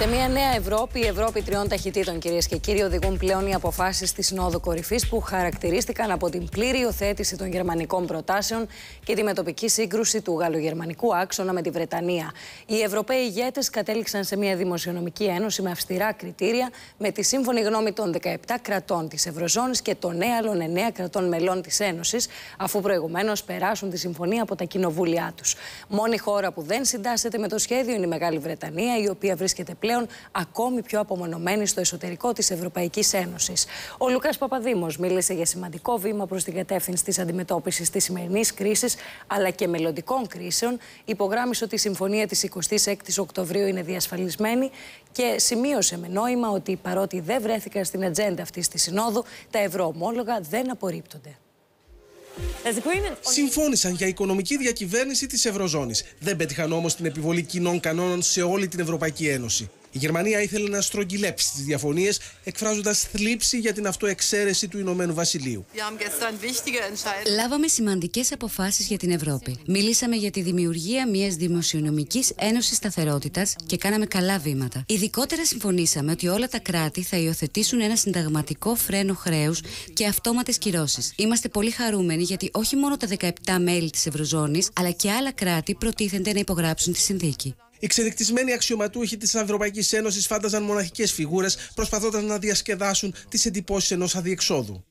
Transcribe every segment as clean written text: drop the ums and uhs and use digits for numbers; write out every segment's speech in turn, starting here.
Σε μια νέα Ευρώπη, η Ευρώπη τριών ταχυτήτων, κυρίες και κύριοι, οδηγούν πλέον οι αποφάσεις της Συνόδου Κορυφής που χαρακτηρίστηκαν από την πλήρη υιοθέτηση των γερμανικών προτάσεων και τη μετοπική σύγκρουση του γαλλογερμανικού άξονα με τη Βρετανία. Οι Ευρωπαίοι ηγέτες κατέληξαν σε μια δημοσιονομική ένωση με αυστηρά κριτήρια, με τη σύμφωνη γνώμη των 17 κρατών της Ευρωζώνης και των άλλων 9 κρατών μελών της Ένωσης, αφού προηγουμένως περάσουν τη συμφωνία από τα κοινοβούλια τους. Μόνη χώρα που δεν συντάσσεται με το σχέδιο είναι η Μεγάλη Βρετανία, η οποία βρίσκεται πλέον ακόμη πιο απομονωμένη στο εσωτερικό της Ευρωπαϊκής Ένωσης. Ο Λουκάς Παπαδήμος μίλησε για σημαντικό βήμα προς την κατεύθυνση της αντιμετώπισης της σημερινής κρίσης αλλά και μελλοντικών κρίσεων. Υπογράμμισε ότι η συμφωνία της 26ης Οκτωβρίου είναι διασφαλισμένη και σημείωσε με νόημα ότι παρότι δεν βρέθηκαν στην ατζέντα αυτής της συνόδου, τα ευρωομόλογα δεν απορρίπτονται. Συμφώνησαν για οικονομική διακυβέρνηση της Ευρωζώνης. Δεν πέτυχαν όμως την επιβολή κοινών κανόνων σε όλη την Ευρωπαϊκή Ένωση. Η Γερμανία ήθελε να στρογγυλέψει τις διαφωνίες, εκφράζοντας θλίψη για την αυτοεξαίρεση του Ηνωμένου Βασιλείου. Λάβαμε σημαντικές αποφάσεις για την Ευρώπη. Μιλήσαμε για τη δημιουργία μιας δημοσιονομικής ένωσης σταθερότητας και κάναμε καλά βήματα. Ειδικότερα συμφωνήσαμε ότι όλα τα κράτη θα υιοθετήσουν ένα συνταγματικό φρένο χρέους και αυτόματες κυρώσεις. Είμαστε πολύ χαρούμενοι γιατί όχι μόνο τα 17 μέλη της Ευρωζώνης, αλλά και άλλα κράτη προτίθενται να υπογράψουν τη συνθήκη. Οι ξενυχτισμένοι αξιωματούχοι της Ευρωπαϊκής Ένωσης φάνταζαν μοναχικές φιγούρες, προσπαθώντας να διασκεδάσουν τις εντυπώσεις ενός αδιεξόδου.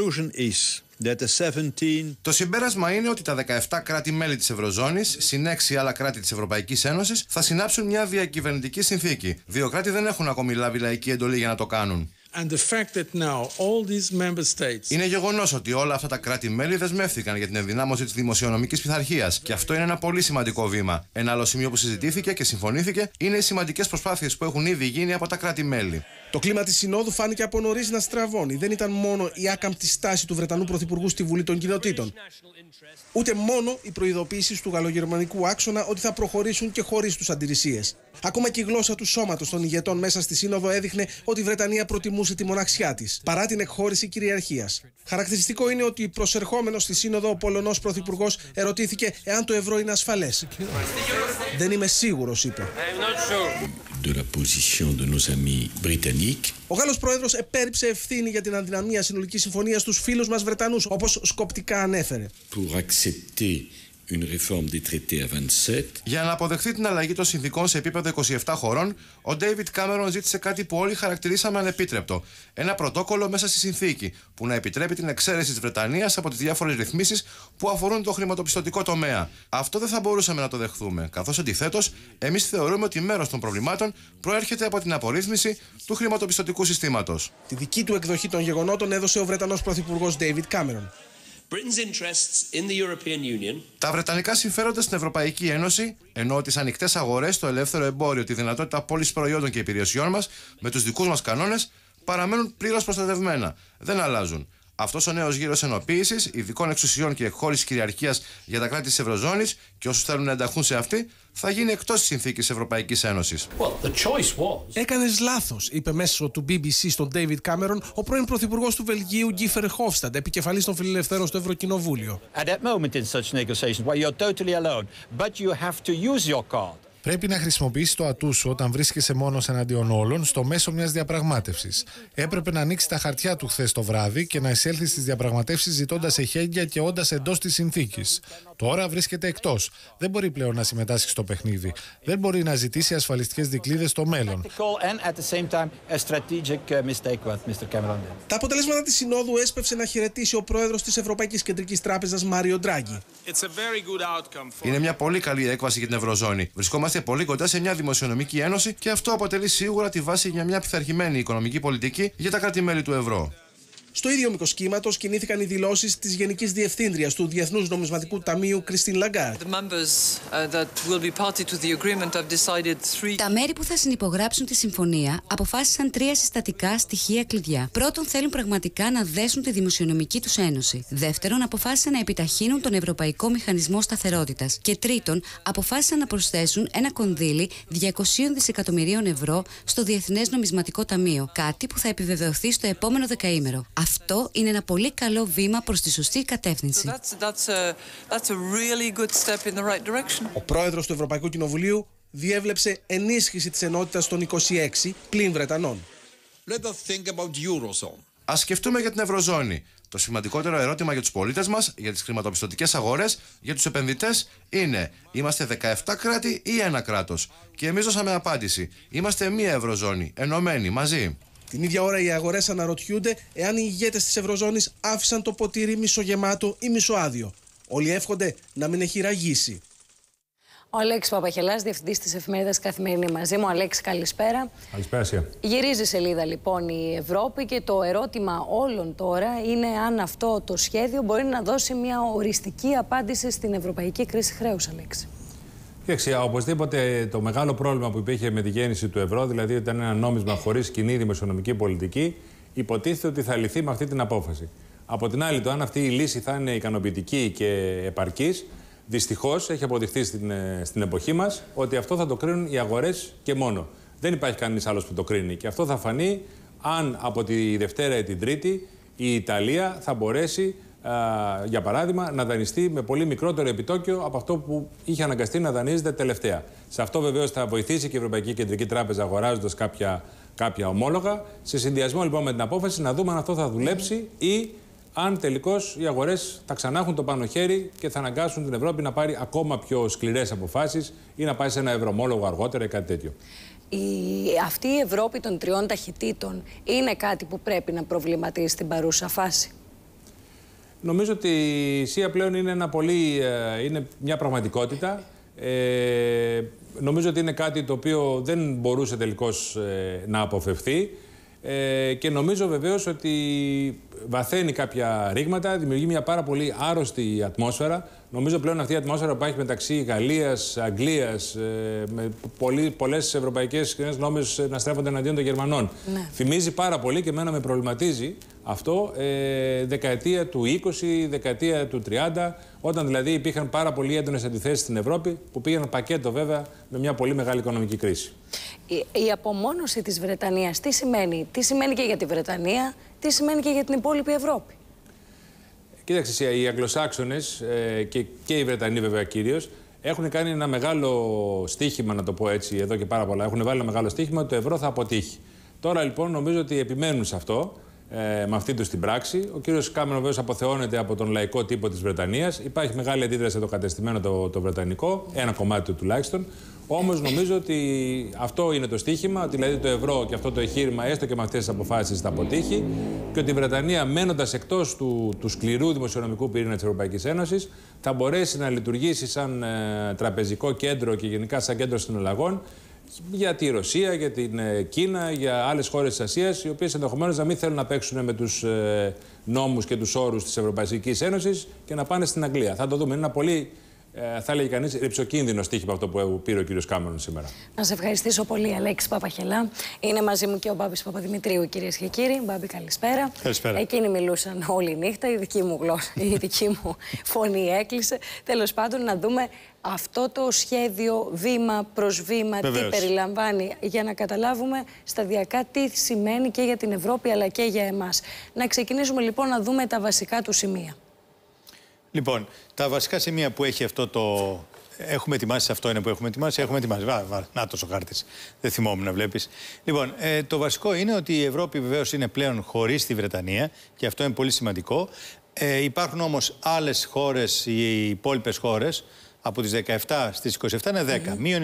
Το συμπέρασμα είναι ότι τα 17 κράτη-μέλη της Ευρωζώνης, συν 6 άλλα κράτη της Ευρωπαϊκής Ένωσης, θα συνάψουν μια διακυβερνητική συνθήκη. 2 κράτη δεν έχουν ακόμη λάβει λαϊκή εντολή για να το κάνουν. Είναι γεγονός ότι όλα αυτά τα κράτη-μέλη δεσμεύτηκαν για την ενδυνάμωση της δημοσιονομικής πειθαρχίας και αυτό είναι ένα πολύ σημαντικό βήμα. Ένα άλλο σημείο που συζητήθηκε και συμφωνήθηκε είναι οι σημαντικές προσπάθειες που έχουν ήδη γίνει από τα κράτη-μέλη. Το κλίμα της Συνόδου φάνηκε από νωρίς να στραβώνει. Δεν ήταν μόνο η άκαμπτη στάση του Βρετανού Πρωθυπουργού στη Βουλή των Κοινοτήτων, ούτε μόνο οι προειδοποιήσεις του γαλλογερμανικού άξονα ότι θα προχωρήσουν και χωρίς τους αντιρρησίες. Ακόμα και η γλώσσα του σώματος των ηγετών μέσα στη Σύνοδο έδειχνε ότι η Βρετανία προτιμούσε τη μοναξιά της, παρά την εκχώρηση κυριαρχίας. Χαρακτηριστικό είναι ότι προσερχόμενος στη Σύνοδο, ο Πολωνός Πρωθυπουργός ερωτήθηκε εάν το ευρώ είναι ασφαλές. «Δεν είμαι σίγουρος», είπε. Ο Γάλλος πρόεδρος επέριψε ευθύνη για την αδυναμία συνολικής συμφωνίας στους φίλους μας Βρετανούς, όπως σκοπτικά ανέφερε. Για να αποδεχθεί την αλλαγή των συνθηκών σε επίπεδο 27 χωρών, ο Ντέιβιντ Κάμερον ζήτησε κάτι που όλοι χαρακτηρίσαμε ανεπίτρεπτο. Ένα πρωτόκολλο μέσα στη συνθήκη, που να επιτρέπει την εξαίρεση της Βρετανίας από τις διάφορες ρυθμίσεις που αφορούν το χρηματοπιστωτικό τομέα. Αυτό δεν θα μπορούσαμε να το δεχθούμε, καθώς αντιθέτως, εμείς θεωρούμε ότι μέρος των προβλημάτων προέρχεται από την απορρίθμιση του χρηματοπιστωτικού συστήματος. Τη δική του εκδοχή των γεγονότων έδωσε ο Βρετανός Πρωθυπουργός Ντέιβιντ Κάμερον. Τα βρετανικά συμφέροντα στην Ευρωπαϊκή Ένωση, ενώ τις ανοιχτές αγορές, το ελεύθερο εμπόριο, τη δυνατότητα πώλησης προϊόντων και υπηρεσιών μας με τους δικούς μας κανόνες, παραμένουν πλήρως προστατευμένα. Δεν αλλάζουν. Αυτός ο νέος γύρος ενοποίησης, ειδικών εξουσιών και εκχώρησης κυριαρχίας για τα κράτη της Ευρωζώνης και όσους θέλουν να ενταχθούν σε αυτή, θα γίνει εκτός της συνθήκης Ευρωπαϊκής Ένωσης. «Έκανες λάθος», είπε μέσω του BBC στον David Cameron ο πρώην πρωθυπουργός του Βελγίου Γκί Φερχόφσταντ, επικεφαλής των Φιλελευθέρων στο Ευρωκοινοβούλιο. Πρέπει να χρησιμοποιήσεις το ατού σου όταν βρίσκεσαι μόνος εναντίον όλων στο μέσο μιας διαπραγμάτευσης. Έπρεπε να ανοίξει τα χαρτιά του χθες το βράδυ και να εισέλθει στις διαπραγματεύσεις ζητώντας εχέγγυα και όντας εντός της συνθήκης. Τώρα βρίσκεται εκτός. Δεν μπορεί πλέον να συμμετάσχει στο παιχνίδι. Δεν μπορεί να ζητήσει ασφαλιστικές δικλείδες στο μέλλον. Τα αποτελέσματα της Συνόδου έσπευσε να χαιρετήσει ο πρόεδρος της Ευρωπαϊκής Κεντρικής Τράπεζας Μάριο Ντράγκι. Είναι μια πολύ καλή έκβαση για την Ευρωζώνη. Βρισκόμαστε πολύ κοντά σε μια δημοσιονομική ένωση και αυτό αποτελεί σίγουρα τη βάση για μια πειθαρχημένη οικονομική πολιτική για τα κράτη-μέλη του ευρώ. Στο ίδιο μήκος κύματος κινήθηκαν οι δηλώσεις της Γενικής Διευθύντριας του Διεθνούς Νομισματικού Ταμείου, Κριστίν Λαγκάρντ. Τα μέρη που θα συνυπογράψουν τη συμφωνία αποφάσισαν 3 συστατικά στοιχεία κλειδιά. Πρώτον, θέλουν πραγματικά να δέσουν τη δημοσιονομική τους ένωση. Δεύτερον, αποφάσισαν να επιταχύνουν τον Ευρωπαϊκό Μηχανισμό Σταθερότητας. Και τρίτον, αποφάσισαν να προσθέσουν ένα κονδύλι 200 δισεκατομμυρίων ευρώ στο Διεθνές Νομισματικό Ταμείο. Κάτι που θα επιβεβαιωθεί στο επόμενο δεκαήμερο. Αυτό είναι ένα πολύ καλό βήμα προς τη σωστή κατεύθυνση. Ο πρόεδρος του Ευρωπαϊκού Κοινοβουλίου διέβλεψε ενίσχυση της ενότητας των 26 πλην Βρετανών. Ας σκεφτούμε για την Ευρωζώνη. Το σημαντικότερο ερώτημα για τους πολίτες μας, για τις χρηματοπιστωτικές αγορές, για τους επενδυτές είναι: είμαστε 17 κράτη ή ένα κράτος? Και εμείς δώσαμε απάντηση: είμαστε μία Ευρωζώνη, ενωμένοι, μαζί. Την ίδια ώρα οι αγορές αναρωτιούνται εάν οι ηγέτες της Ευρωζώνης άφησαν το ποτήρι μισογεμάτο ή μισοάδιο. Όλοι εύχονται να μην έχει ραγίσει. Ο Αλέξης Παπαχελάς, διευθυντής της εφημερίδας Καθημερινή, μαζί μου. Αλέξη, καλησπέρα. Καλησπέρα, Ασία. Γυρίζει σελίδα λοιπόν η Ευρώπη και το ερώτημα όλων τώρα είναι αν αυτό το σχέδιο μπορεί να δώσει μια οριστική απάντηση στην ευρωπαϊκή κρίση χρέους, Αλέξη. Κοίταξε, οπωσδήποτε το μεγάλο πρόβλημα που υπήρχε με τη γέννηση του ευρώ, δηλαδή ότι ήταν ένα νόμισμα χωρίς κοινή δημοσιονομική πολιτική, υποτίθεται ότι θα λυθεί με αυτή την απόφαση. Από την άλλη, το αν αυτή η λύση θα είναι ικανοποιητική και επαρκής, δυστυχώς έχει αποδειχθεί στην εποχή μας ότι αυτό θα το κρίνουν οι αγορές και μόνο. Δεν υπάρχει κανείς άλλος που το κρίνει. Και αυτό θα φανεί αν από τη Δευτέρα ή την Τρίτη η Ιταλία θα μπορέσει, για παράδειγμα, να δανειστεί με πολύ μικρότερο επιτόκιο από αυτό που είχε αναγκαστεί να δανείζεται τελευταία. Σε αυτό βεβαίως θα βοηθήσει και η Ευρωπαϊκή Κεντρική Τράπεζα αγοράζοντας κάποια ομόλογα. Σε συνδυασμό λοιπόν με την απόφαση να δούμε αν αυτό θα δουλέψει ή αν τελικώς οι αγορές θα ξανά έχουν το πάνω χέρι και θα αναγκάσουν την Ευρώπη να πάρει ακόμα πιο σκληρές αποφάσεις ή να πάει σε ένα ευρωομόλογο αργότερα ή κάτι τέτοιο. Αυτή η Ευρώπη των τριών ταχυτήτων είναι κάτι που πρέπει να προβληματίσει στην παρούσα φάση? Νομίζω ότι η ΣΥΑ πλέον είναι είναι μια πραγματικότητα. Νομίζω ότι είναι κάτι το οποίο δεν μπορούσε τελικώς να αποφευθεί. Και νομίζω βεβαίως ότι βαθαίνει κάποια ρήγματα, δημιουργεί μια πάρα πολύ άρρωστη ατμόσφαιρα. Νομίζω πλέον αυτή η ατμόσφαιρα που υπάρχει μεταξύ Γαλλίας, Αγγλίας, με πολλές ευρωπαϊκές κοινές νόμες να στρέφονται εναντίον των Γερμανών. Ναι. Θυμίζει πάρα πολύ και εμένα με προβληματίζει αυτό δεκαετία του 20, δεκαετία του 30, όταν δηλαδή υπήρχαν πάρα πολύ έντονες αντιθέσεις στην Ευρώπη που πήγαιναν πακέτο βέβαια με μια πολύ μεγάλη οικονομική κρίση. Η απομόνωση της Βρετανίας τι σημαίνει? Τι σημαίνει και για τη Βρετανία, τι σημαίνει και για την υπόλοιπη Ευρώπη? Κοίταξε, οι Αγγλοσάξονες και οι Βρετανοί βέβαια κυρίως έχουν κάνει ένα μεγάλο στοίχημα, να το πω έτσι, εδώ και πάρα πολλά. Έχουν βάλει ένα μεγάλο στοίχημα ότι το ευρώ θα αποτύχει. Τώρα λοιπόν νομίζω ότι επιμένουν σε αυτό, με αυτή τους την πράξη. Ο κύριος Κάμερον βέβαιως αποθεώνεται από τον λαϊκό τύπο της Βρετανίας. Υπάρχει μεγάλη αντίδραση από το κατεστημένο το βρετανικό, ένα κομμάτι του τουλάχιστον. Όμως νομίζω ότι αυτό είναι το στοίχημα, ότι δηλαδή το ευρώ και αυτό το εγχείρημα, έστω και με αυτές τις αποφάσεις, θα αποτύχει και ότι η Βρετανία, μένοντας εκτός του σκληρού δημοσιονομικού πυρήνα της Ευρωπαϊκής Ένωσης, θα μπορέσει να λειτουργήσει σαν τραπεζικό κέντρο και γενικά σαν κέντρο συναλλαγών για τη Ρωσία, για την Κίνα, για άλλες χώρες της Ασίας, οι οποίες ενδεχομένως να μην θέλουν να παίξουν με τους νόμους και τους όρους της Ευρωπαϊκής Ένωσης και να πάνε στην Αγγλία. Θα το δούμε. Είναι ένα πολύ, θα έλεγε κανείς, ρυψοκίνδυνο στοίχημα αυτό που πήρε ο κύριος Κάμερον σήμερα. Να σε ευχαριστήσω πολύ, Αλέξη Παπαχελά. Είναι μαζί μου και ο Μπάμπης Παπαδημητρίου, κυρίες και κύριοι. Μπάμπη, καλησπέρα. Καλησπέρα. Εκείνοι μιλούσαν όλη νύχτα, η δική μου γλώσσα, η δική μου φωνή έκλεισε. Τέλος πάντων, να δούμε αυτό το σχέδιο βήμα προς βήμα, τι περιλαμβάνει, για να καταλάβουμε σταδιακά τι σημαίνει και για την Ευρώπη αλλά και για εμάς. Να ξεκινήσουμε λοιπόν να δούμε τα βασικά του σημεία. Λοιπόν, τα βασικά σημεία που έχει αυτό το... Έχουμε ετοιμάσει, αυτό είναι που έχουμε ετοιμάσει. Έχουμε ετοιμάσει. Νάτος ο χάρτης. Δεν θυμόμουν να βλέπεις. Λοιπόν, το βασικό είναι ότι η Ευρώπη βεβαίως είναι πλέον χωρίς τη Βρετανία και αυτό είναι πολύ σημαντικό. Υπάρχουν όμως άλλες χώρες, οι υπόλοιπες χώρες, από τις 17 στις 27 είναι 10. Μείον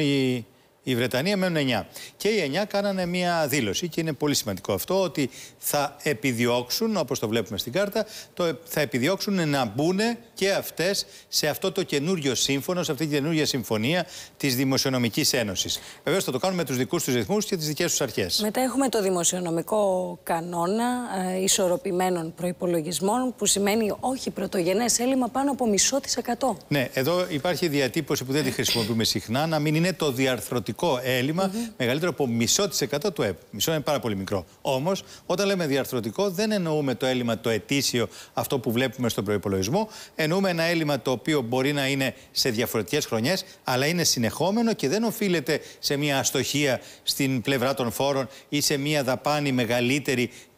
η Βρετανία, μένουν 9. Και οι 9 κάνανε μία δήλωση και είναι πολύ σημαντικό αυτό, ότι θα επιδιώξουν, όπως το βλέπουμε στην κάρτα, θα επιδιώξουν να μπουν και αυτές σε αυτό το καινούριο σύμφωνο, σε αυτή τη καινούργια συμφωνία της Δημοσιονομικής Ένωσης. Βεβαίως θα το κάνουν με τους δικούς τους ρυθμούς και τις δικές τους αρχές. Μετά έχουμε το δημοσιονομικό κανόνα ισορροπημένων προϋπολογισμών, που σημαίνει όχι πρωτογενές έλλειμμα πάνω από 0,5%. Ναι, εδώ υπάρχει διατύπωση που δεν τη χρησιμοποιούμε συχνά, να μην είναι το διαρθρωτικό έλλειμμα μεγαλύτερο από 0,5% του ΕΠ. Μισό είναι πάρα πολύ μικρό. Όμως, όταν λέμε διαρθρωτικό, δεν εννοούμε το έλλειμμα το ετήσιο, αυτό που βλέπουμε στον προϋπολογισμό. Εννοούμε ένα έλλειμμα το οποίο μπορεί να είναι σε διαφορετικές χρονιές, αλλά είναι συνεχόμενο και δεν οφείλεται σε μια αστοχία στην πλευρά των φόρων ή σε μια δαπάνη μεγαλύτερη που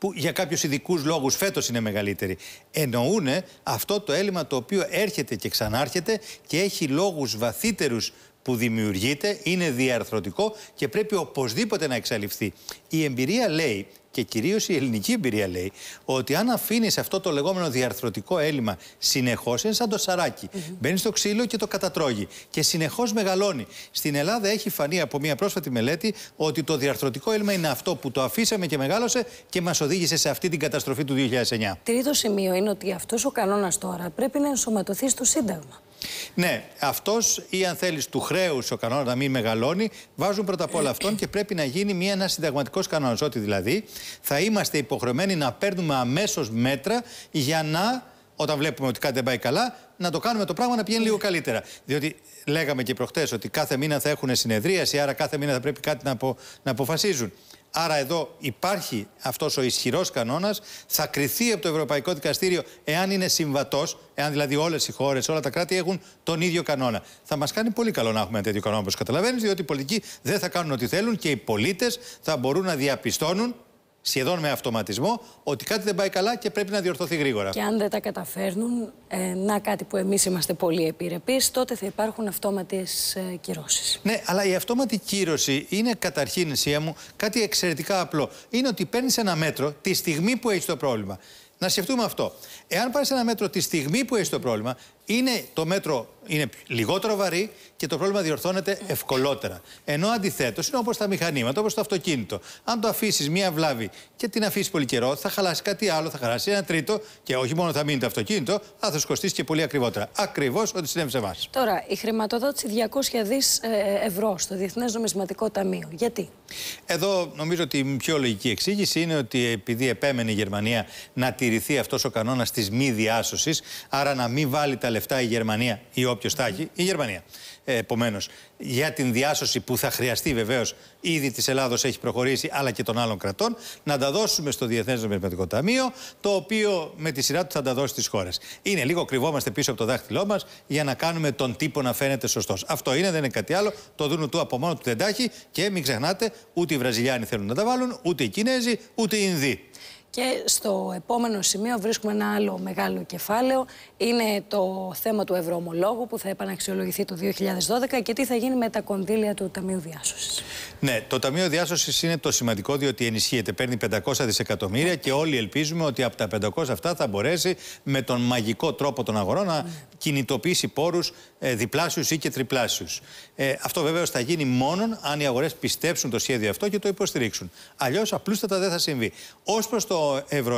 που για κάποιους ειδικούς λόγους φέτος είναι μεγαλύτερη. Εννοούν αυτό το έλλειμμα το οποίο έρχεται και ξανάρχεται και έχει λόγους βαθύτερους που δημιουργείται, είναι διαρθρωτικό και πρέπει οπωσδήποτε να εξαλειφθεί. Η εμπειρία λέει, και κυρίως η ελληνική εμπειρία λέει, ότι αν αφήνεις αυτό το λεγόμενο διαρθρωτικό έλλειμμα συνεχώς, είναι σαν το σαράκι. Μπαίνει στο ξύλο και το κατατρώγει και συνεχώς μεγαλώνει. Στην Ελλάδα έχει φανεί από μια πρόσφατη μελέτη ότι το διαρθρωτικό έλλειμμα είναι αυτό που το αφήσαμε και μεγάλωσε και μας οδήγησε σε αυτή την καταστροφή του 2009. Τρίτο σημείο είναι ότι αυτός ο κανόνας τώρα πρέπει να ενσωματωθεί στο Σύνταγμα. Ναι, αυτός ή αν θέλεις του χρέους ο κανόνας να μην μεγαλώνει, βάζουν πρώτα απ' όλα αυτόν και πρέπει να γίνει ένας συνταγματικός κανόνας. Ότι δηλαδή θα είμαστε υποχρεωμένοι να παίρνουμε αμέσως μέτρα για να, όταν βλέπουμε ότι κάτι δεν πάει καλά, να το κάνουμε το πράγμα να πηγαίνει λίγο καλύτερα. Διότι λέγαμε και προχτές ότι κάθε μήνα θα έχουν συνεδρίαση, άρα κάθε μήνα θα πρέπει κάτι να αποφασίζουν. Άρα εδώ υπάρχει αυτός ο ισχυρός κανόνας, θα κριθεί από το Ευρωπαϊκό Δικαστήριο εάν είναι συμβατός, εάν δηλαδή όλες οι χώρες, όλα τα κράτη έχουν τον ίδιο κανόνα. Θα μας κάνει πολύ καλό να έχουμε ένα τέτοιο κανόνα, όπως καταλαβαίνεις, διότι οι πολιτικοί δεν θα κάνουν ό,τι θέλουν και οι πολίτες θα μπορούν να διαπιστώνουν σχεδόν με αυτοματισμό ότι κάτι δεν πάει καλά και πρέπει να διορθωθεί γρήγορα. Και αν δεν τα καταφέρνουν, κάτι που εμείς είμαστε πολύ επιρρεπείς, τότε θα υπάρχουν αυτόματες κυρώσεις. Ναι, αλλά η αυτόματη κύρωση είναι καταρχήν, Σία μου, κάτι εξαιρετικά απλό. Είναι ότι παίρνεις ένα μέτρο τη στιγμή που έχεις το πρόβλημα. Να σκεφτούμε αυτό. Εάν πάρεις ένα μέτρο τη στιγμή που έχεις το πρόβλημα, το μέτρο είναι λιγότερο βαρύ και το πρόβλημα διορθώνεται ευκολότερα. Ενώ αντιθέτως είναι όπως τα μηχανήματα, όπως το αυτοκίνητο. Αν το αφήσεις μία βλάβη και την αφήσεις πολύ καιρό, θα χαλάσει κάτι άλλο, θα χαλάσει ένα τρίτο και όχι μόνο θα μείνει το αυτοκίνητο, αλλά θα σου κοστίσει και πολύ ακριβότερα. Ακριβώς ό,τι συνέβη σε εμάς. Τώρα, η χρηματοδότηση 200 δις ευρώ στο Διεθνές Νομισματικό Ταμείο. Γιατί? Εδώ νομίζω ότι η πιο λογική εξήγηση είναι ότι επειδή επέμενε η Γερμανία να τηρηθεί αυτός ο κανόνας της μη διάσωσης, άρα να μην βάλει τα λεφτά η Γερμανία ή όποιος τα έχει, η Γερμανία. Επομένως, για την διάσωση που θα χρειαστεί βεβαίως, ήδη της Ελλάδος έχει προχωρήσει, αλλά και των άλλων κρατών, να τα δώσουμε στο Διεθνές Νομισματικό Ταμείο, το οποίο με τη σειρά του θα τα δώσει στις χώρες. Είναι λίγο κρυβόμαστε πίσω από το δάχτυλό μας για να κάνουμε τον τύπο να φαίνεται σωστός. Αυτό είναι, δεν είναι κάτι άλλο. Το δούνου του από μόνο του δεν τα έχει και μην ξεχνάτε, ούτε οι Βραζιλιάνοι θέλουν να τα βάλουν, ούτε οι Κινέζοι, ούτε οι Ινδοί. Και στο επόμενο σημείο βρίσκουμε ένα άλλο μεγάλο κεφάλαιο. Είναι το θέμα του ευρωομολόγου που θα επαναξιολογηθεί το 2012 και τι θα γίνει με τα κονδύλια του Ταμείου Διάσωσης. Ναι, το Ταμείο Διάσωσης είναι το σημαντικό διότι ενισχύεται. Παίρνει 500 δισεκατομμύρια και όλοι ελπίζουμε ότι από τα 500 αυτά θα μπορέσει με τον μαγικό τρόπο των αγορών να κινητοποιήσει πόρους διπλάσιους ή και τριπλάσιους. Αυτό βεβαίως θα γίνει μόνο αν οι αγορές πιστέψουν το σχέδιο αυτό και το υποστηρίξουν. Αλλιώς απλούστατα δεν θα συμβεί. Ως προς το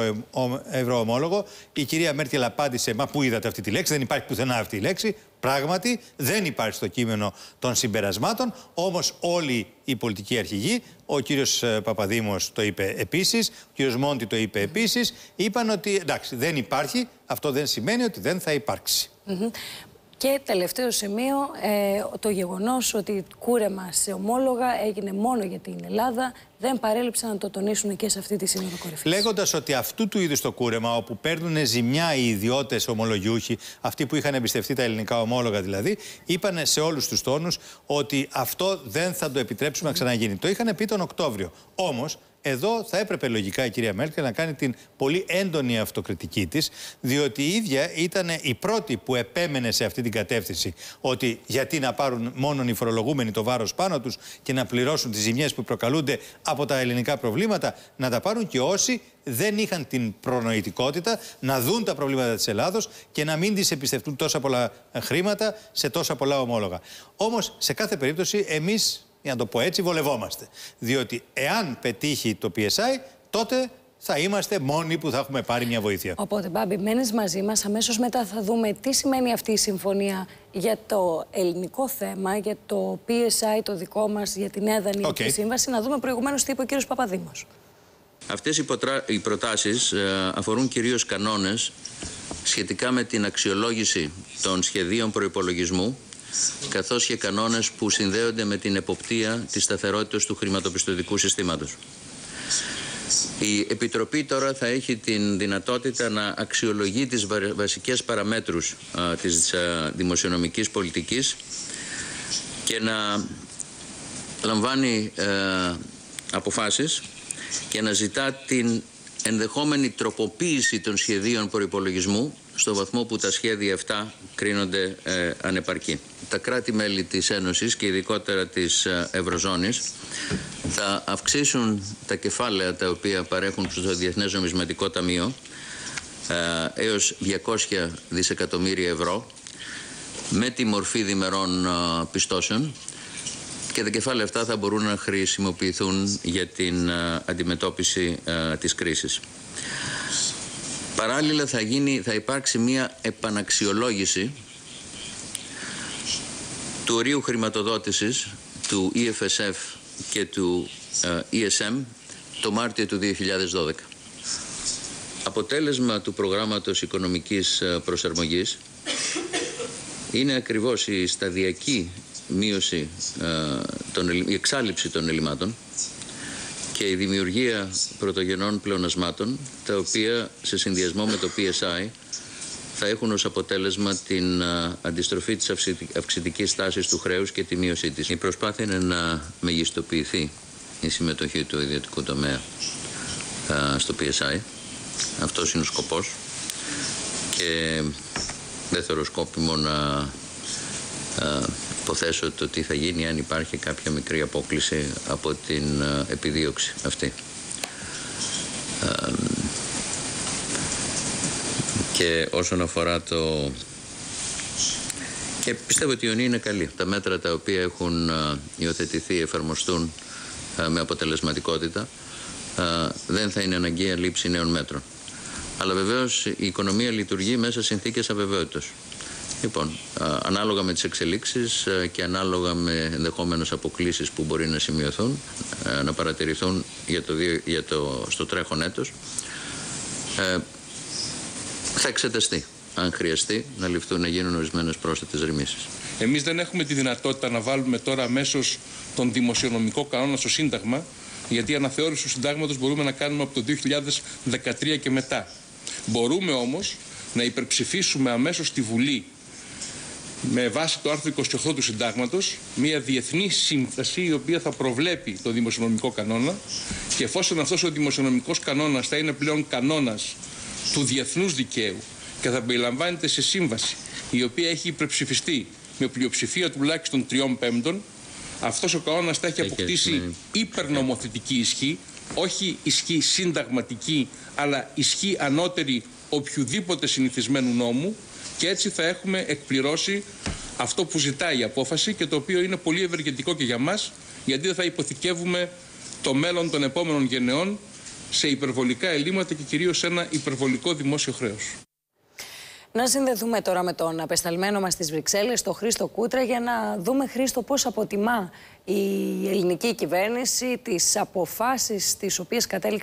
ευρωομόλογο, η κυρία Μέρκελ απάντησε: μα πού είδατε αυτή τη λέξη? Δεν υπάρχει πουθενά αυτή η λέξη. Πράγματι, δεν υπάρχει στο κείμενο των συμπερασμάτων. Όμως, όλοι οι πολιτικοί αρχηγοί, ο κύριος Παπαδήμος το είπε επίσης, ο κύριος Μόντι το είπε επίσης, είπαν ότι εντάξει, δεν υπάρχει. Αυτό δεν σημαίνει ότι δεν θα υπάρξει. Και τελευταίο σημείο, το γεγονός ότι κούρεμα σε ομόλογα έγινε μόνο για την Ελλάδα, δεν παρέλειψαν να το τονίσουν και σε αυτή τη Σύνοδο Κορυφής. Λέγοντας ότι αυτού του είδους το κούρεμα, όπου παίρνουν ζημιά οι ιδιώτες ομολογιούχοι, αυτοί που είχαν εμπιστευτεί τα ελληνικά ομόλογα δηλαδή, είπαν σε όλους τους τόνους ότι αυτό δεν θα το επιτρέψουμε να ξαναγίνει. Το είχαν πει τον Οκτώβριο. Όμως, εδώ θα έπρεπε λογικά η κυρία Μέρκελ να κάνει την πολύ έντονη αυτοκριτική της, διότι η ίδια ήταν η πρώτη που επέμενε σε αυτή την κατεύθυνση. Ότι γιατί να πάρουν μόνον οι φορολογούμενοι το βάρος πάνω τους και να πληρώσουν τις ζημιές που προκαλούνται από τα ελληνικά προβλήματα, να τα πάρουν και όσοι δεν είχαν την προνοητικότητα να δουν τα προβλήματα της Ελλάδος και να μην τις εμπιστευτούν τόσα πολλά χρήματα σε τόσα πολλά ομόλογα. Όμως, σε κάθε περίπτωση, εμείς, για να το πω έτσι, βολευόμαστε. Διότι εάν πετύχει το PSI, τότε θα είμαστε μόνοι που θα έχουμε πάρει μια βοήθεια. Οπότε, Μπάμπη, μένεις μαζί μας. Αμέσως μετά θα δούμε τι σημαίνει αυτή η συμφωνία για το ελληνικό θέμα, για το PSI το δικό μας, για την έδανειακή σύμβαση. Να δούμε προηγουμένως τι είπε ο κύριος Παπαδήμος. Αυτές οι προτάσεις αφορούν κυρίως κανόνες σχετικά με την αξιολόγηση των σχεδίων προϋπολογισμού, καθώς και κανόνες που συνδέονται με την εποπτεία της σταθερότητας του χρηματοπιστωτικού συστήματος. Η Επιτροπή τώρα θα έχει την δυνατότητα να αξιολογεί τις βασικές παραμέτρους της δημοσιονομικής πολιτικής και να λαμβάνει αποφάσεις και να ζητά την ενδεχόμενη τροποποίηση των σχεδίων προϋπολογισμού στο βαθμό που τα σχέδια αυτά κρίνονται ανεπαρκή. Τα κράτη-μέλη της Ένωσης και ειδικότερα της Ευρωζώνης θα αυξήσουν τα κεφάλαια τα οποία παρέχουν στο Διεθνές Νομισματικό Ταμείο έως 200 δισεκατομμύρια ευρώ με τη μορφή διμερών πιστώσεων, και τα κεφάλαια αυτά θα μπορούν να χρησιμοποιηθούν για την αντιμετώπιση της κρίσης. Παράλληλα θα υπάρξει μια επαναξιολόγηση του ορίου χρηματοδότησης του EFSF και του ESM το Μάρτιο του 2012. Αποτέλεσμα του προγράμματος οικονομικής προσαρμογής είναι ακριβώς η σταδιακή μείωση, η εξάλειψη των ελλημάτων και η δημιουργία πρωτογενών πλεονασμάτων, τα οποία σε συνδυασμό με το PSI θα έχουν ως αποτέλεσμα την αντιστροφή της αυξητικής τάσης του χρέους και τη μείωσή της. Η προσπάθεια είναι να μεγιστοποιηθεί η συμμετοχή του ιδιωτικού τομέα στο PSI. Αυτός είναι ο σκοπός και δεν θεωρώ σκόπιμο να υποθέσω το τι θα γίνει αν υπάρχει κάποια μικρή απόκλιση από την επιδίωξη αυτή. Και όσον αφορά και πιστεύω ότι η Ιωνία είναι καλή. Τα μέτρα τα οποία έχουν υιοθετηθεί, εφαρμοστούν με αποτελεσματικότητα, δεν θα είναι αναγκαία λήψη νέων μέτρων. Αλλά βεβαίως η οικονομία λειτουργεί μέσα σε συνθήκες αβεβαιότητας. Λοιπόν, ανάλογα με τις εξελίξεις και ανάλογα με ενδεχόμενες αποκλίσεις που μπορεί να σημειωθούν, να παρατηρηθούν στο τρέχον έτος, θα εξεταστεί αν χρειαστεί να γίνουν ορισμένες πρόσθετες ρυθμίσεις. Εμείς δεν έχουμε τη δυνατότητα να βάλουμε τώρα αμέσως τον δημοσιονομικό κανόνα στο Σύνταγμα, γιατί η αναθεώρηση του Συντάγματος μπορούμε να κάνουμε από το 2013 και μετά. Μπορούμε όμως να υπερψηφίσουμε αμέσως στη Βουλή, με βάση το άρθρο 28 του Συντάγματος, μια διεθνή σύμβαση η οποία θα προβλέπει το δημοσιονομικό κανόνα, και εφόσον αυτός ο δημοσιονομικός κανόνας θα είναι πλέον κανόνας του διεθνούς δικαίου και θα περιλαμβάνεται σε σύμβαση η οποία έχει υπερψηφιστεί με πλειοψηφία τουλάχιστον 3/5, αυτός ο κανόνας θα έχει αποκτήσει υπερνομοθετική ισχύ, όχι ισχύ συνταγματική, αλλά ισχύ ανώτερη οποιουδήποτε συνηθισμένου νόμου, και έτσι θα έχουμε εκπληρώσει αυτό που ζητάει η απόφαση και το οποίο είναι πολύ ευεργετικό και για μας, γιατί δεν θα υποθηκεύουμε το μέλλον των επόμενων γενεών σε υπερβολικά ελλείμματα και κυρίως σε ένα υπερβολικό δημόσιο χρέος. Να συνδεθούμε τώρα με τον απεσταλμένο μας στις Βρυξέλλες, τον Χρήστο Κούτρα, για να δούμε, Χρήστο, πώς αποτιμά η ελληνική κυβέρνηση τις αποφάσεις στις οποίες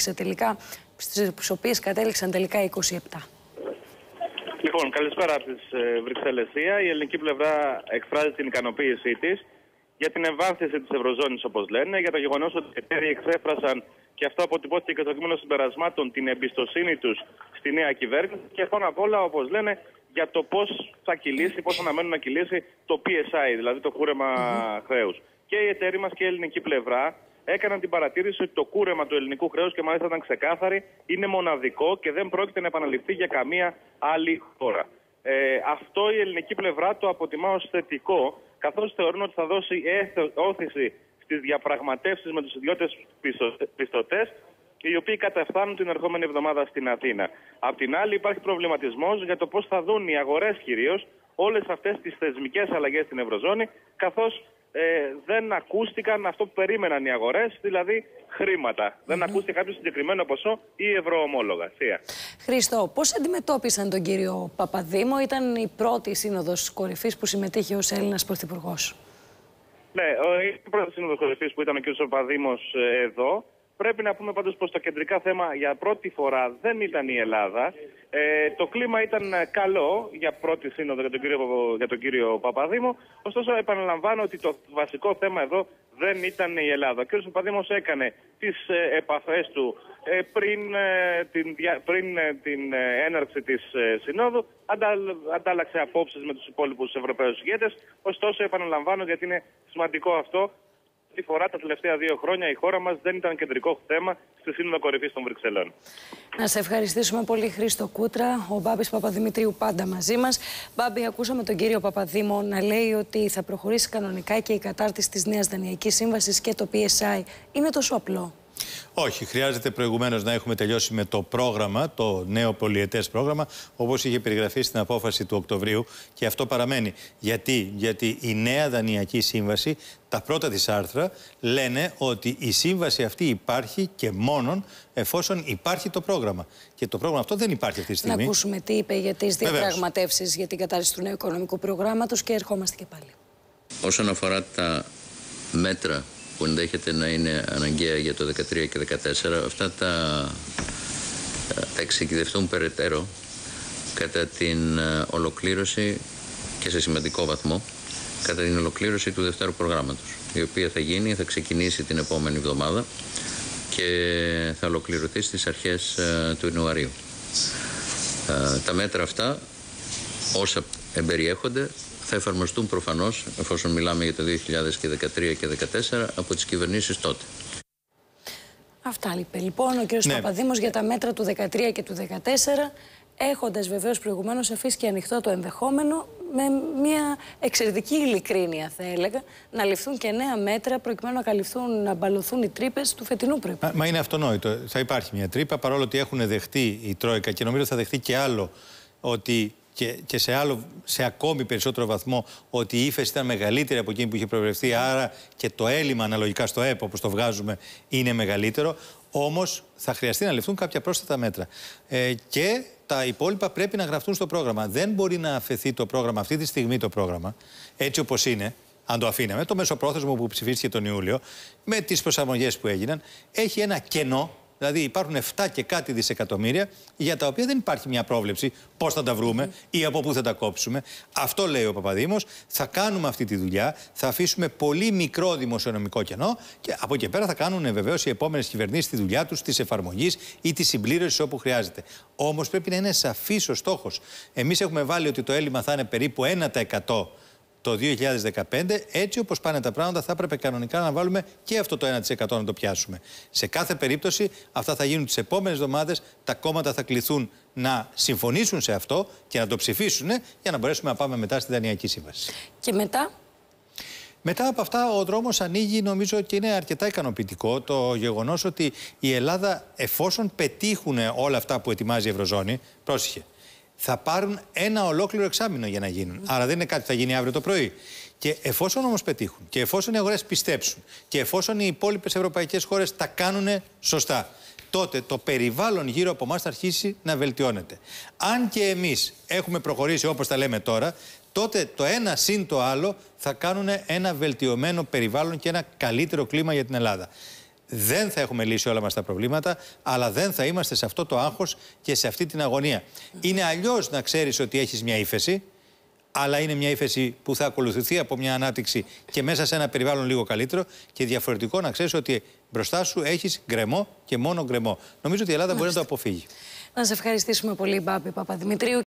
κατέληξαν τελικά 27. Λοιπόν, καλησπέρα από τις Βρυξέλλες. Η ελληνική πλευρά εκφράζει την ικανοποίησή της για την εμβάθυνση της Ευρωζώνης, όπως λένε, για το γεγονός ότι οι εταίροι εξέφρασαν, και αυτό αποτυπώθηκε και στο κείμενο συμπερασμάτων, την εμπιστοσύνη τους στη νέα κυβέρνηση, και πάνω απ' όλα, όπως λένε, για το πώς θα κυλήσει, πώς αναμένουν να κυλήσει το PSI, δηλαδή το κούρεμα χρέους. Και οι εταίροι μας και η ελληνική πλευρά έκαναν την παρατήρηση ότι το κούρεμα του ελληνικού χρέους, και μάλιστα ήταν ξεκάθαρη, είναι μοναδικό και δεν πρόκειται να επαναληφθεί για καμία άλλη χώρα. Αυτό η ελληνική πλευρά το αποτιμά ως θετικό, καθώς θεωρούν ότι θα δώσει όθηση στις διαπραγματεύσεις με τους ιδιώτες πιστωτές, οι οποίοι καταφθάνουν την ερχόμενη εβδομάδα στην Αθήνα. Απ' την άλλη, υπάρχει προβληματισμός για το πώς θα δουν οι αγορές κυρίως όλες αυτές τις θεσμικές αλλαγές στην Ευρωζώνη, καθώς δεν ακούστηκαν αυτό που περίμεναν οι αγορές, δηλαδή χρήματα. Δεν ακούστηκε κάποιο συγκεκριμένο ποσό ή ευρωομόλογα. Χρήστο, πώς αντιμετώπισαν τον κύριο Παπαδήμο? Ήταν η πρώτη σύνοδος κορυφής που συμμετείχε ως Έλληνας πρωθυπουργός. Ναι, η πρώτη σύνοδος κορυφής που ήταν ο κύριος Παπαδήμος εδώ. Πρέπει να πούμε πάντως πως το κεντρικά θέμα για πρώτη φορά δεν ήταν η Ελλάδα. Το κλίμα ήταν καλό για πρώτη σύνοδο για τον κύριο Παπαδήμο. Ωστόσο, επαναλαμβάνω ότι το βασικό θέμα εδώ δεν ήταν η Ελλάδα. Ο κύριος Παπαδήμος έκανε τις επαφές του πριν την έναρξη της συνόδου. Αντάλλαξε απόψεις με τους υπόλοιπους Ευρωπαίους ηγέτες. Ωστόσο, επαναλαμβάνω, γιατί είναι σημαντικό αυτό, Τη φορά τα τελευταία 2 χρόνια η χώρα μας δεν ήταν κεντρικό θέμα στη Σύνοδο Κορυφής των Βρυξελών. Να σε ευχαριστήσουμε πολύ, Χρήστο Κούτρα. Ο Μπάμπης Παπαδημητρίου πάντα μαζί μας. Μπάμπη, ακούσαμε τον κύριο Παπαδήμο να λέει ότι θα προχωρήσει κανονικά και η κατάρτιση της νέας δανειακής σύμβασης και το PSI. Είναι τόσο απλό? Όχι, χρειάζεται προηγουμένως να έχουμε τελειώσει με το πρόγραμμα, το νέο πολυετές πρόγραμμα, όπως είχε περιγραφεί στην απόφαση του Οκτωβρίου, και αυτό παραμένει. Γιατί η νέα δανειακή σύμβαση, τα πρώτα της άρθρα, λένε ότι η σύμβαση αυτή υπάρχει και μόνον εφόσον υπάρχει το πρόγραμμα. Και το πρόγραμμα αυτό δεν υπάρχει αυτή τη στιγμή. Να ακούσουμε τι είπε για τις διαπραγματεύσεις για την κατάρτιση του νέου οικονομικού προγράμματος και ερχόμαστε και πάλι. Όσον αφορά τα μέτρα που ενδέχεται να είναι αναγκαία για το 2013 και 2014, αυτά θα εξειδευτούν περαιτέρω κατά την ολοκλήρωση και σε σημαντικό βαθμό κατά την ολοκλήρωση του δεύτερου προγράμματος, η οποία θα ξεκινήσει την επόμενη εβδομάδα και θα ολοκληρωθεί στις αρχές του Ιανουαρίου. Τα μέτρα αυτά, όσα εμπεριέχονται, θα εφαρμοστούν προφανώς, εφόσον μιλάμε για το 2013 και 2014, από τις κυβερνήσεις τότε. Αυτά λοιπόν ο κ. Παπαδήμος για τα μέτρα του 2013 και του 2014, έχοντας βεβαίως προηγουμένως αφήσει και ανοιχτό το ενδεχόμενο, με μια εξαιρετική ειλικρίνεια θα έλεγα, να ληφθούν και νέα μέτρα προκειμένου να μπαλωθούν οι τρύπες του φετινού προϋπολογισμού. Μα είναι αυτονόητο. Θα υπάρχει μια τρύπα, παρόλο ότι έχουν δεχτεί η Τρόικα και νομίζω θα δεχτεί και άλλο, ότι και σε ακόμη περισσότερο βαθμό, ότι η ύφεση ήταν μεγαλύτερη από εκείνη που είχε προβλεφθεί, άρα και το έλλειμμα αναλογικά στο ΕΠ, όπως το βγάζουμε, είναι μεγαλύτερο. Όμως θα χρειαστεί να ληφθούν κάποια πρόσθετα μέτρα. Και τα υπόλοιπα πρέπει να γραφτούν στο πρόγραμμα. Δεν μπορεί να αφαιθεί το πρόγραμμα αυτή τη στιγμή, το πρόγραμμα, έτσι όπως είναι, αν το αφήναμε. Το μεσοπρόθεσμο που ψηφίστηκε τον Ιούλιο, με τις προσαρμογές που έγιναν, έχει ένα κενό. Δηλαδή υπάρχουν 7 και κάτι δισεκατομμύρια για τα οποία δεν υπάρχει μια πρόβλεψη πώς θα τα βρούμε ή από πού θα τα κόψουμε. Αυτό λέει ο Παπαδήμος. Θα κάνουμε αυτή τη δουλειά, θα αφήσουμε πολύ μικρό δημοσιονομικό κενό και από εκεί πέρα θα κάνουν βεβαίως οι επόμενες κυβερνήσεις τη δουλειά τους, της εφαρμογής ή της συμπλήρωσης όπου χρειάζεται. Όμως πρέπει να είναι σαφής ο στόχος. Εμείς έχουμε βάλει ότι το έλλειμμα θα είναι περίπου 1% το 2015, έτσι όπως πάνε τα πράγματα, θα έπρεπε κανονικά να βάλουμε και αυτό το 1% να το πιάσουμε. Σε κάθε περίπτωση, αυτά θα γίνουν τις επόμενες εβδομάδες. Τα κόμματα θα κληθούν να συμφωνήσουν σε αυτό και να το ψηφίσουν για να μπορέσουμε να πάμε μετά στη Δανειακή Σύμβαση. Και μετά? Μετά από αυτά, ο δρόμος ανοίγει, νομίζω, και είναι αρκετά ικανοποιητικό το γεγονός ότι η Ελλάδα, εφόσον πετύχουν όλα αυτά που ετοιμάζει η Ευρωζώνη, πρόσεχε, θα πάρουν ένα ολόκληρο εξάμηνο για να γίνουν. Άρα δεν είναι κάτι που θα γίνει αύριο το πρωί. Και εφόσον όμως πετύχουν και εφόσον οι αγορές πιστέψουν και εφόσον οι υπόλοιπες ευρωπαϊκές χώρες τα κάνουν σωστά, τότε το περιβάλλον γύρω από εμάς θα αρχίσει να βελτιώνεται. Αν και εμείς έχουμε προχωρήσει όπως τα λέμε τώρα, τότε το ένα συν το άλλο θα κάνουν ένα βελτιωμένο περιβάλλον και ένα καλύτερο κλίμα για την Ελλάδα. Δεν θα έχουμε λύσει όλα μας τα προβλήματα, αλλά δεν θα είμαστε σε αυτό το άγχος και σε αυτή την αγωνία. Είναι αλλιώς να ξέρεις ότι έχεις μια ύφεση, αλλά είναι μια ύφεση που θα ακολουθηθεί από μια ανάπτυξη και μέσα σε ένα περιβάλλον λίγο καλύτερο, και διαφορετικό να ξέρεις ότι μπροστά σου έχεις γκρεμό και μόνο γκρεμό. Νομίζω ότι η Ελλάδα μπορεί να το αποφύγει. Να σε ευχαριστήσουμε πολύ, Μπάμπη Παπαδημητρίου.